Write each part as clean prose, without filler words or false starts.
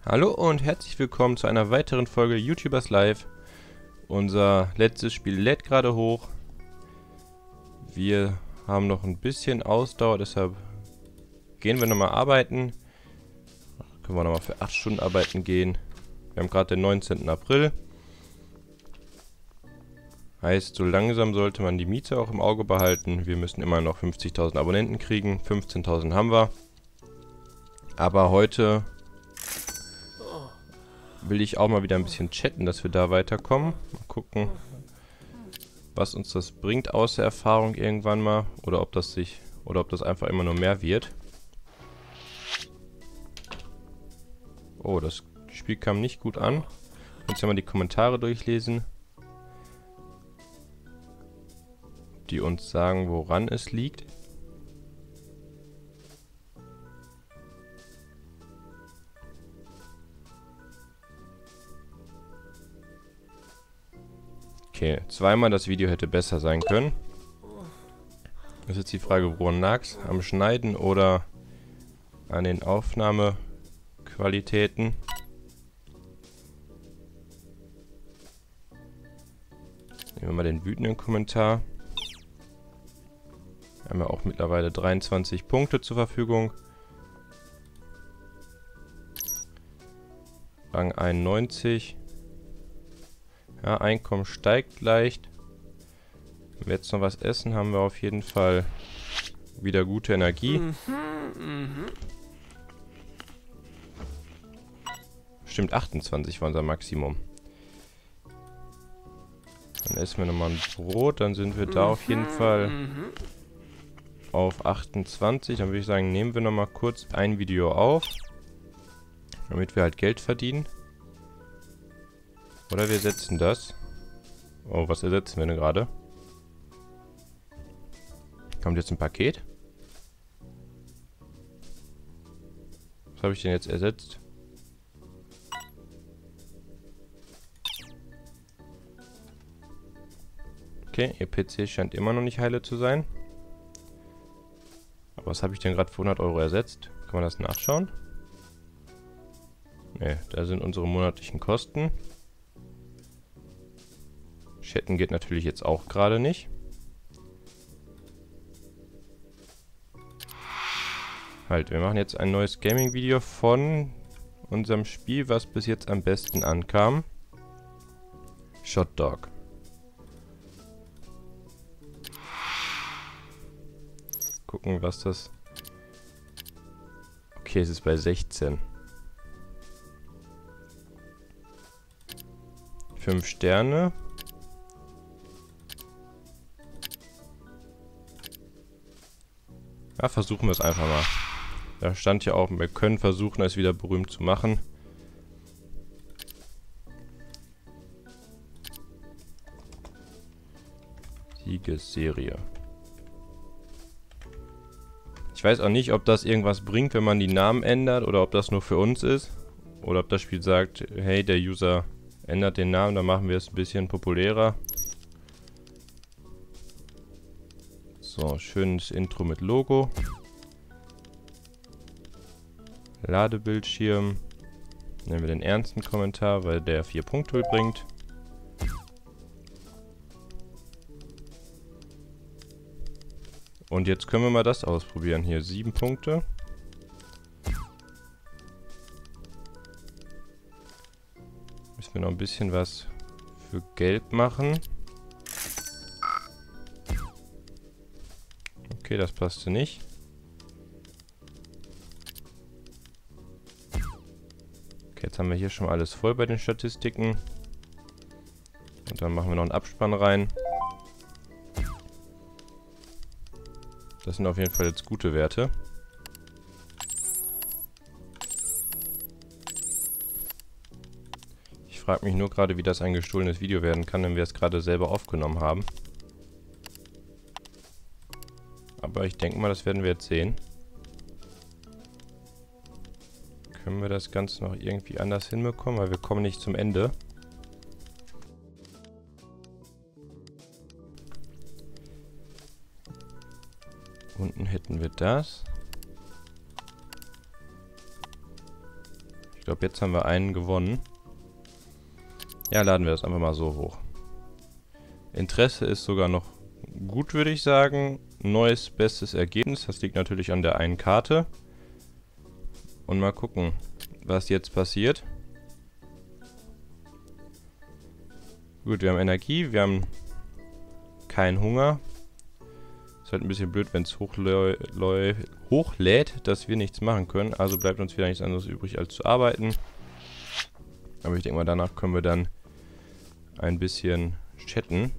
Hallo und herzlich willkommen zu einer weiteren Folge YouTubers Live. Unser letztes Spiel lädt gerade hoch. Wir haben noch ein bisschen Ausdauer, deshalb gehen wir nochmal arbeiten. Können wir nochmal für 8 Stunden arbeiten gehen. Wir haben gerade den 19. April. Heißt, so langsam sollte man die Miete auch im Auge behalten. Wir müssen immer noch 50.000 Abonnenten kriegen. 15.000 haben wir. Aber heute will ich auch mal wieder ein bisschen chatten, dass wir da weiterkommen. Mal gucken, was uns das bringt aus der Erfahrung irgendwann mal. Oder ob das einfach immer nur mehr wird. Oh, das Spiel kam nicht gut an. Jetzt ja mal die Kommentare durchlesen, die uns sagen, woran es liegt. Okay, zweimal das Video hätte besser sein können. Das ist jetzt die Frage, woran lag's? Am Schneiden oder an den Aufnahmequalitäten? Nehmen wir mal den wütenden Kommentar. Wir haben ja auch mittlerweile 23 Punkte zur Verfügung. Rang 91. Ja, Einkommen steigt leicht. Wenn wir jetzt noch was essen, haben wir auf jeden Fall wieder gute Energie. Stimmt, 28 war unser Maximum. Dann essen wir nochmal ein Brot, dann sind wir da auf jeden Fall auf 28. Dann würde ich sagen, nehmen wir nochmal kurz ein Video auf, damit wir halt Geld verdienen. Oder wir setzen das. Oh, was ersetzen wir denn gerade? Kommt jetzt ein Paket? Was habe ich denn jetzt ersetzt? Okay, ihr PC scheint immer noch nicht heile zu sein. Aber was habe ich denn gerade für 100 Euro ersetzt? Kann man das nachschauen? Ne, da sind unsere monatlichen Kosten. Chatten geht natürlich jetzt auch gerade nicht. Halt, wir machen jetzt ein neues Gaming-Video von unserem Spiel, was bis jetzt am besten ankam. Shot Dog. Gucken, was das... Okay, es ist bei 16. 5 Sterne. Ja, versuchen wir es einfach mal. Da stand ja auch, wir können versuchen, es wieder berühmt zu machen. Siegesserie. Ich weiß auch nicht, ob das irgendwas bringt, wenn man die Namen ändert, oder ob das nur für uns ist. Oder ob das Spiel sagt, hey, der User ändert den Namen, dann machen wir es ein bisschen populärer. So, schönes Intro mit Logo. Ladebildschirm. Nehmen wir den ernsten Kommentar, weil der 4 Punkte bringt. Und jetzt können wir mal das ausprobieren. Hier 7 Punkte. Müssen wir noch ein bisschen was für Gelb machen. Okay, das passte nicht. Okay, jetzt haben wir hier schon mal alles voll bei den Statistiken. Und dann machen wir noch einen Abspann rein. Das sind auf jeden Fall jetzt gute Werte. Ich frage mich nur gerade, wie das ein gestohlenes Video werden kann, wenn wir es gerade selber aufgenommen haben. Aber ich denke mal, das werden wir jetzt sehen. Können wir das Ganze noch irgendwie anders hinbekommen, weil wir kommen nicht zum Ende. Unten hätten wir das. Ich glaube, jetzt haben wir einen gewonnen. Ja, laden wir das einfach mal so hoch. Interesse ist sogar noch gut, würde ich sagen. Neues, bestes Ergebnis. Das liegt natürlich an der einen Karte. Und mal gucken, was jetzt passiert. Gut, wir haben Energie, wir haben keinen Hunger. Ist halt ein bisschen blöd, wenn es hochlädt, dass wir nichts machen können. Also bleibt uns wieder nichts anderes übrig, als zu arbeiten. Aber ich denke mal, danach können wir dann ein bisschen chatten.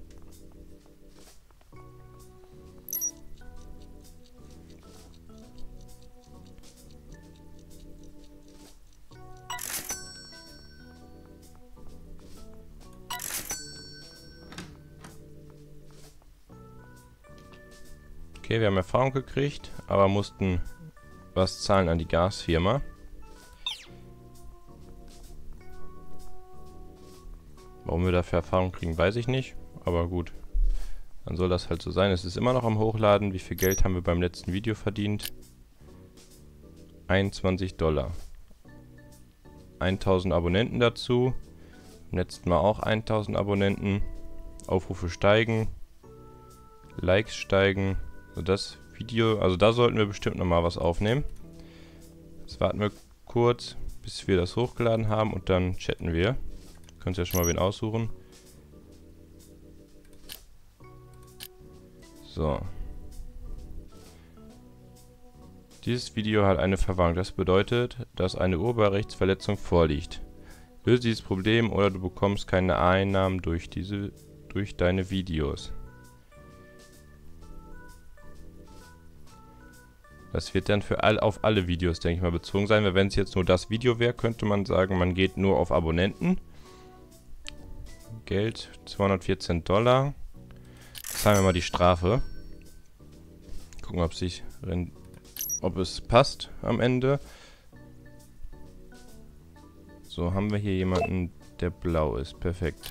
Okay, wir haben Erfahrung gekriegt, aber mussten was zahlen an die Gasfirma. Warum wir dafür Erfahrung kriegen, weiß ich nicht. Aber gut, dann soll das halt so sein. Es ist immer noch am Hochladen. Wie viel Geld haben wir beim letzten Video verdient? 21 $. 1000 Abonnenten dazu. Beim letzten Mal auch 1000 Abonnenten. Aufrufe steigen. Likes steigen. So, das Video, also da sollten wir bestimmt nochmal was aufnehmen. Jetzt warten wir kurz, bis wir das hochgeladen haben und dann chatten wir. Könnt ihr ja schon mal wen aussuchen. So. Dieses Video hat eine Verwarnung. Das bedeutet, dass eine Urheberrechtsverletzung vorliegt. Löse dieses Problem oder du bekommst keine Einnahmen durch deine Videos. Das wird dann auf alle Videos, denke ich mal, bezogen sein. Weil wenn es jetzt nur das Video wäre, könnte man sagen, man geht nur auf Abonnenten. Geld, 214 $. Zahlen wir mal die Strafe. Gucken, ob es passt am Ende. So, haben wir hier jemanden, der blau ist. Perfekt.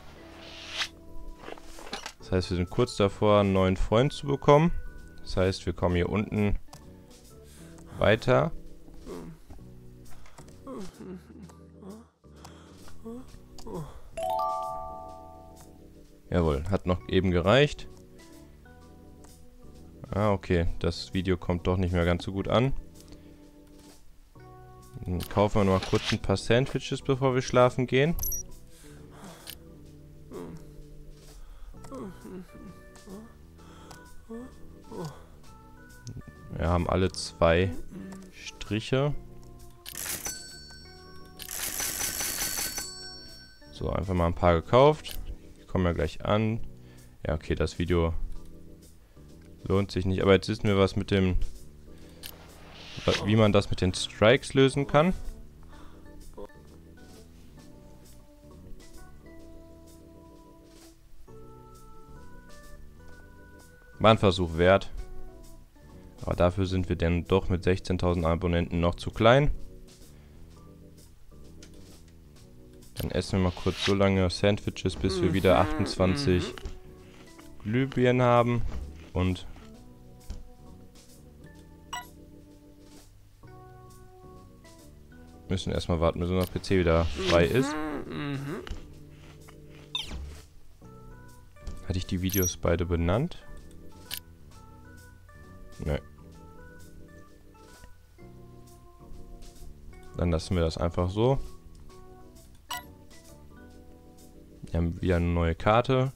Das heißt, wir sind kurz davor, einen neuen Freund zu bekommen. Das heißt, wir kommen hier unten weiter. Jawohl, hat noch eben gereicht. Ah, okay. Das Video kommt doch nicht mehr ganz so gut an. Dann kaufen wir noch mal kurz ein paar Sandwiches, bevor wir schlafen gehen. Wir haben alle 2 Striche. So, einfach mal ein paar gekauft. Ich komme ja gleich an. Ja, okay, das Video lohnt sich nicht. Aber jetzt wissen wir, was mit dem, wie man das mit den Strikes lösen kann. War ein Versuch wert. Aber dafür sind wir dann doch mit 16.000 Abonnenten noch zu klein. Dann essen wir mal kurz so lange Sandwiches, bis wir wieder 28 Glühbirnen haben. Und müssen erstmal warten, bis unser PC wieder frei ist. Hatte ich die Videos beide benannt? Nein. Dann lassen wir das einfach so. Wir haben wieder eine neue Karte.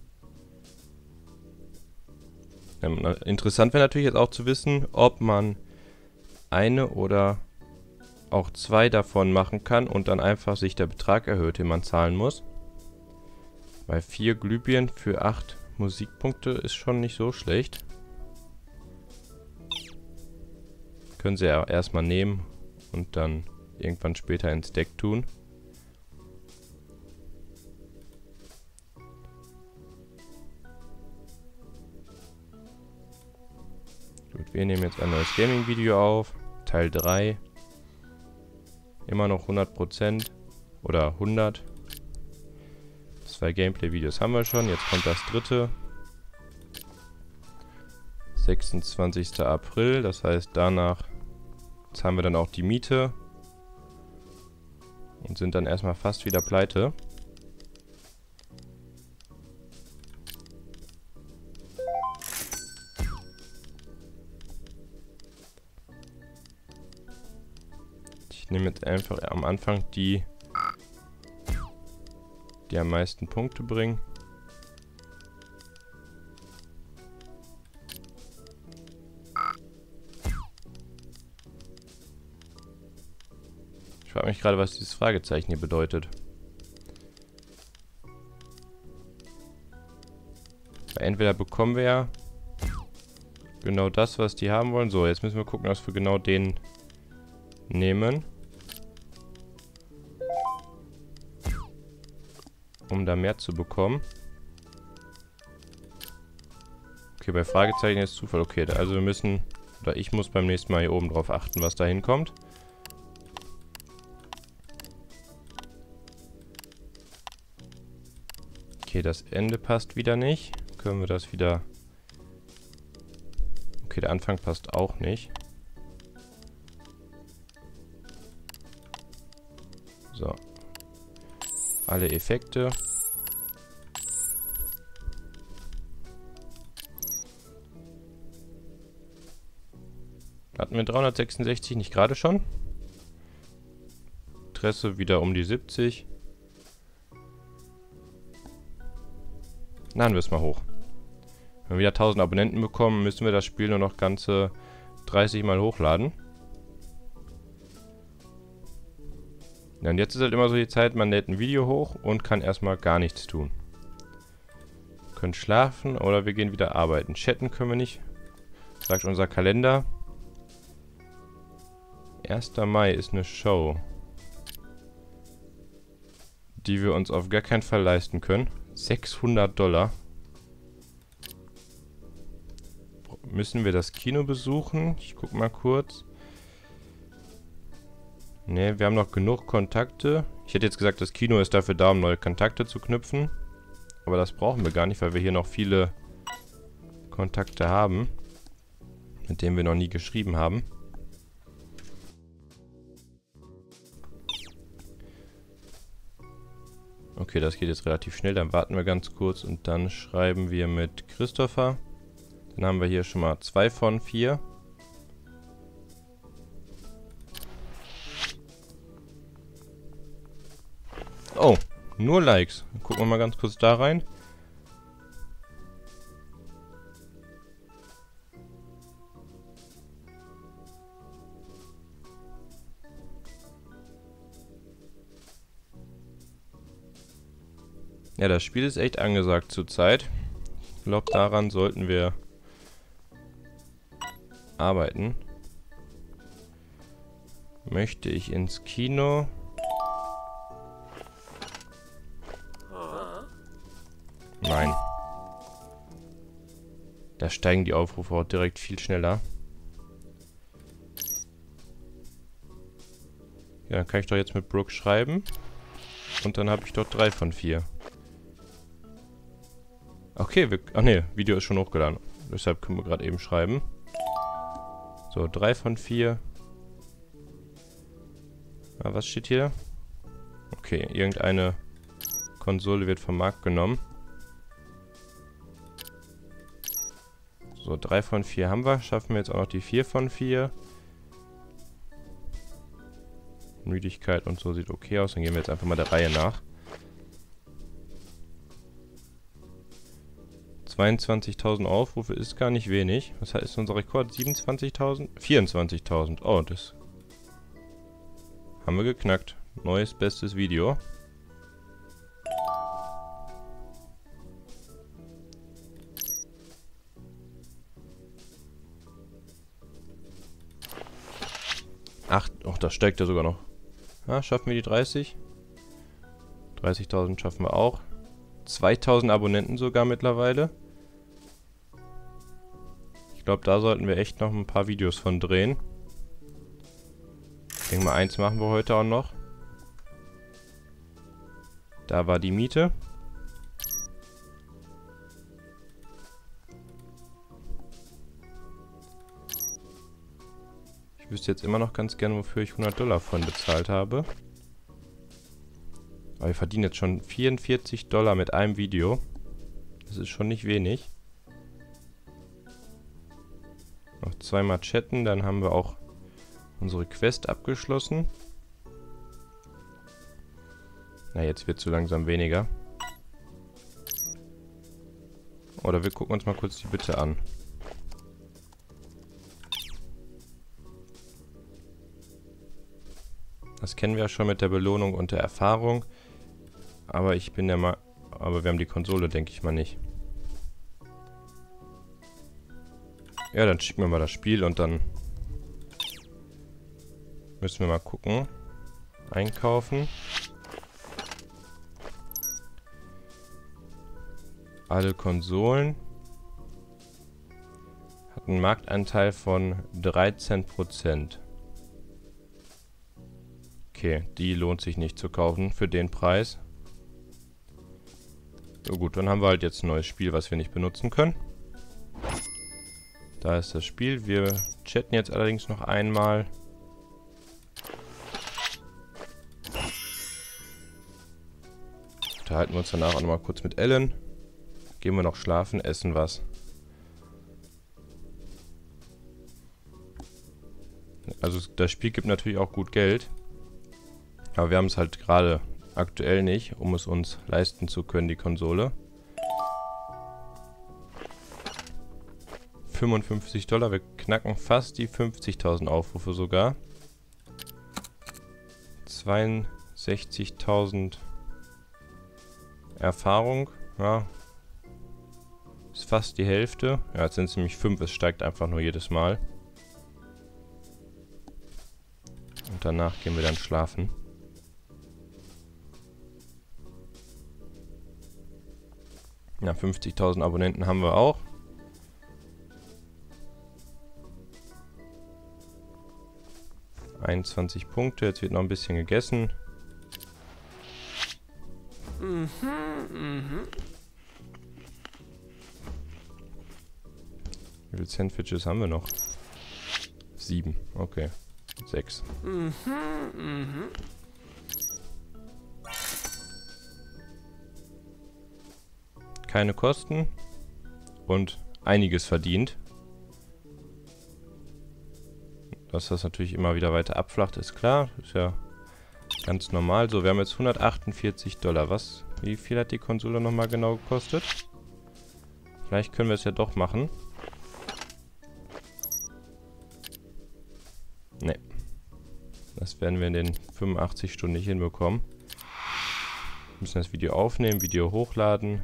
Interessant wäre natürlich jetzt auch zu wissen, ob man eine oder auch 2 davon machen kann und dann einfach sich der Betrag erhöht, den man zahlen muss. Weil 4 Glühbirnen für 8 Musikpunkte ist schon nicht so schlecht. Können sie ja erstmal nehmen und dann irgendwann später ins Deck tun. Gut, wir nehmen jetzt ein neues Gaming-Video auf. Teil 3. Immer noch 100% oder 100. 2 Gameplay-Videos haben wir schon. Jetzt kommt das dritte. 26. April. Das heißt, danach zahlen wir dann auch die Miete. Und sind dann erstmal fast wieder pleite. Ich nehme jetzt einfach am Anfang die am meisten Punkte bringen. Ich frage mich gerade, was dieses Fragezeichen hier bedeutet. Weil entweder bekommen wir ja genau das, was die haben wollen. So, jetzt müssen wir gucken, was wir genau den nehmen. Um da mehr zu bekommen. Okay, bei Fragezeichen ist Zufall. Okay, also wir müssen, oder ich muss beim nächsten Mal hier oben drauf achten, was da hinkommt. Okay, das Ende passt wieder nicht. Können wir das wieder... Okay, der Anfang passt auch nicht. So. Alle Effekte. Hatten wir 366 nicht gerade schon? Interesse wieder um die 70. Laden wir es mal hoch. Wenn wir wieder 1000 Abonnenten bekommen, müssen wir das Spiel nur noch ganze 30 Mal hochladen. Ja, und jetzt ist halt immer so die Zeit, man lädt ein Video hoch und kann erstmal gar nichts tun. Wir können schlafen oder wir gehen wieder arbeiten. Chatten können wir nicht. Sagt unser Kalender. 1. Mai ist eine Show, die wir uns auf gar keinen Fall leisten können. $600. Müssen wir das Kino besuchen? Ich guck mal kurz. Ne, wir haben noch genug Kontakte. Ich hätte jetzt gesagt, das Kino ist dafür da, um neue Kontakte zu knüpfen. Aber das brauchen wir gar nicht, weil wir hier noch viele Kontakte haben, mit denen wir noch nie geschrieben haben. Okay, das geht jetzt relativ schnell. Dann warten wir ganz kurz und dann schreiben wir mit Christopher. Dann haben wir hier schon mal 2 von 4. Oh, nur Likes. Gucken wir mal ganz kurz da rein. Ja, das Spiel ist echt angesagt zurzeit. Ich glaube, daran sollten wir arbeiten. Möchte ich ins Kino? Nein. Da steigen die Aufrufe auch direkt viel schneller. Ja, dann kann ich doch jetzt mit Brooke schreiben. Und dann habe ich doch 3 von 4. Okay, ach ne, Video ist schon hochgeladen. Deshalb können wir gerade eben schreiben. So, 3 von 4. Ah, was steht hier? Okay, irgendeine Konsole wird vom Markt genommen. So, 3 von 4 haben wir. Schaffen wir jetzt auch noch die 4 von 4. Müdigkeit und so sieht okay aus. Dann gehen wir jetzt einfach mal der Reihe nach. 22.000 Aufrufe ist gar nicht wenig. Was heißt unser Rekord? 27.000? 24.000. Oh, das haben wir geknackt. Neues, bestes Video. Ach, das steigt ja sogar noch. Ja, schaffen wir die 30? 30.000 schaffen wir auch. 2.000 Abonnenten sogar mittlerweile. Ich glaube, da sollten wir echt noch ein paar Videos von drehen. Ich denke mal, eins machen wir heute auch noch. Da war die Miete. Ich wüsste jetzt immer noch ganz gerne, wofür ich $100 von bezahlt habe. Aber wir verdienen jetzt schon $44 mit einem Video. Das ist schon nicht wenig. Noch zweimal chatten, dann haben wir auch unsere Quest abgeschlossen. Na, jetzt wird es so langsam weniger. Oder wir gucken uns mal kurz die Bitte an. Das kennen wir ja schon mit der Belohnung und der Erfahrung. Aber ich bin der aber wir haben die Konsole, denke ich mal nicht. Ja, dann schicken wir mal das Spiel und dann müssen wir mal gucken. Einkaufen. Alle Konsolen. Hat einen Marktanteil von 13%. Okay, die lohnt sich nicht zu kaufen für den Preis. So gut, dann haben wir halt jetzt ein neues Spiel, was wir nicht benutzen können. Da ist das Spiel. Wir chatten jetzt allerdings noch einmal. Unterhalten wir uns danach auch nochmal kurz mit Ellen. Gehen wir noch schlafen, essen was. Also das Spiel gibt natürlich auch gut Geld. Aber wir haben es halt gerade aktuell nicht, um es uns leisten zu können, die Konsole. $55, wir knacken fast die 50.000 Aufrufe sogar. 62.000 Erfahrung, ja. Ist fast die Hälfte. Ja, jetzt sind es nämlich 5, es steigt einfach nur jedes Mal. Und danach gehen wir dann schlafen. Ja, 50.000 Abonnenten haben wir auch. – 21 Punkte, jetzt wird noch ein bisschen gegessen. Wie viele Sandwiches haben wir noch? 7, okay. 6. Keine Kosten und einiges verdient. Dass das natürlich immer wieder weiter abflacht, ist klar. Ist ja ganz normal. So, wir haben jetzt $148. Wie viel hat die Konsole nochmal genau gekostet? Vielleicht können wir es ja doch machen. Ne. Das werden wir in den 85 Stunden nicht hinbekommen. Wir müssen das Video aufnehmen, Video hochladen.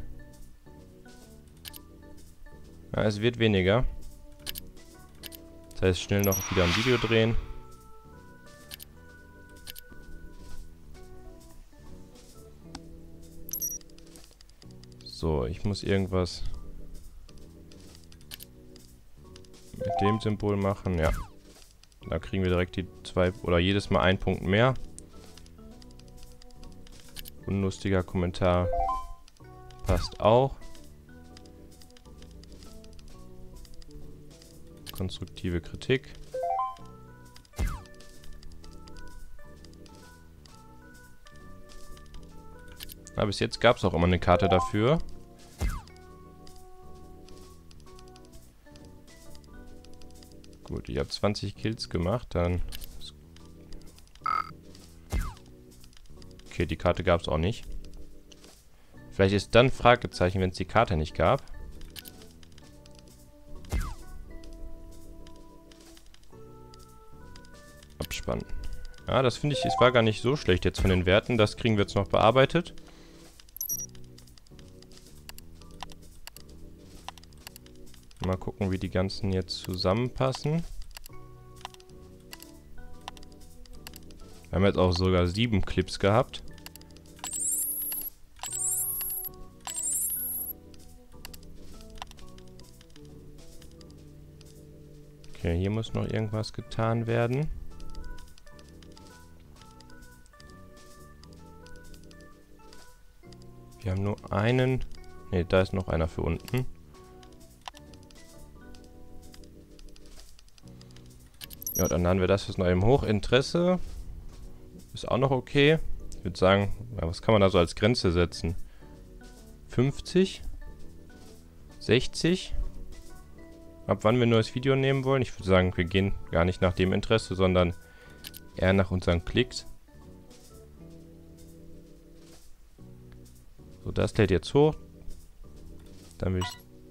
Ja, es wird weniger. Das heißt, schnell noch wieder ein Video drehen. So, ich muss irgendwas mit dem Symbol machen. Ja. Da kriegen wir direkt die 2 oder jedes Mal 1 Punkt mehr. Unlustiger Kommentar passt auch. Konstruktive Kritik. Aber bis jetzt gab es auch immer eine Karte dafür. Gut, ich habe 20 Kills gemacht, dann... Okay, die Karte gab es auch nicht. Vielleicht ist dann Fragezeichen, wenn es die Karte nicht gab. Abspannen. Ja, das finde ich, es war gar nicht so schlecht jetzt von den Werten. Das kriegen wir jetzt noch bearbeitet. Mal gucken, wie die ganzen jetzt zusammenpassen. Wir haben jetzt auch sogar 7 Clips gehabt. Okay, hier muss noch irgendwas getan werden. Wir haben nur einen. Ne, da ist noch einer für unten. Ja, dann laden wir das jetzt noch eben hoch. Interesse ist auch noch okay. würde sagen, ja, was kann man da so als Grenze setzen? 50? 60? Ab wann wir ein neues Video nehmen wollen? Ich würde sagen, wir gehen gar nicht nach dem Interesse, sondern eher nach unseren Klicks. So, das lädt jetzt hoch. Dann würde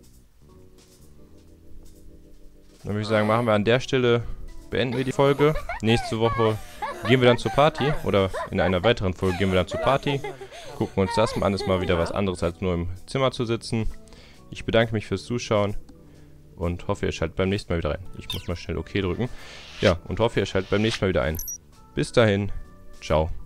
ich sagen, machen wir an der Stelle, beenden wir die Folge. Nächste Woche gehen wir dann zur Party. Oder in einer weiteren Folge gehen wir dann zur Party. Gucken uns das mal an. Ist mal wieder was anderes, als nur im Zimmer zu sitzen. Ich bedanke mich fürs Zuschauen. Und hoffe, ihr schaltet beim nächsten Mal wieder ein. Ich muss mal schnell OK drücken. Ja, und hoffe, ihr schaltet beim nächsten Mal wieder ein. Bis dahin. Ciao.